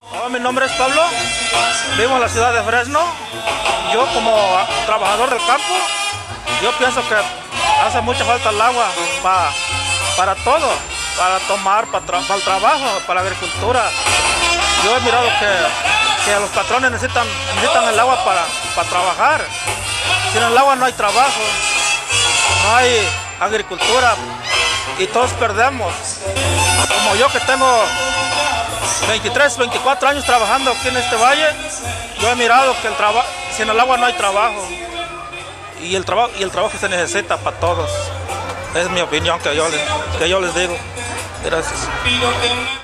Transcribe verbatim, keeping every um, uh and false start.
Oh, mi nombre es Pablo, vivo en la ciudad de Fresno. Yo como trabajador del campo, yo pienso que hace mucha falta el agua pa, para todo, para tomar, para, tra para el trabajo, para la agricultura. Yo he mirado que, que los patrones necesitan, necesitan el agua para, para trabajar. Sin el agua no hay trabajo, no hay agricultura y todos perdemos. Como yo que tengo veintitrés, veinticuatro años trabajando aquí en este valle, yo he mirado que el trabajo, sin el agua no hay trabajo y el trabajo y el trabajo se necesita para todos. Es mi opinión que yo les, que yo les digo. Gracias.